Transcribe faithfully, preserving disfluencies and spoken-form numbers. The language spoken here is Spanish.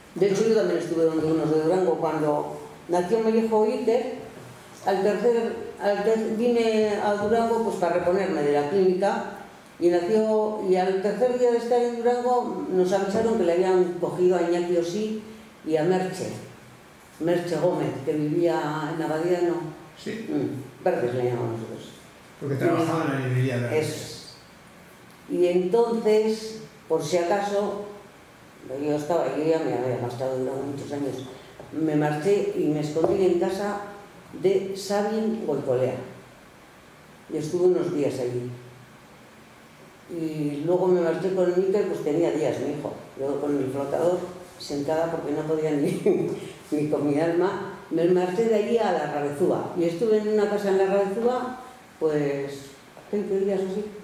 De hecho, yo también estuve donde unos de Durango. Cuando nació mi hijo Iker, al tercer, al ter, vine a Durango pues para reponerme de la clínica, y nació, y al tercer día de estar en Durango nos avisaron que le habían cogido a Iñaki Osí y a Merche, Merche Gómez, que vivía en Abadiano. Sí. Mm, Verdes le llamamos nosotros. Porque trabajaban en la librería Verdes. Eso es. Y entonces, por si acaso, yo estaba, yo ya me había estado durante muchos años, me marché y me escondí en casa de Sabin Goicolea. Y estuve unos días allí. Y luego me marché con Iker, pues tenía días mi hijo. Yo con el flotador, sentada porque no podía ni, ni con mi alma, me marché de allí a la Rabezúa. Y estuve en una casa en la Rabezúa, pues veinte días o así.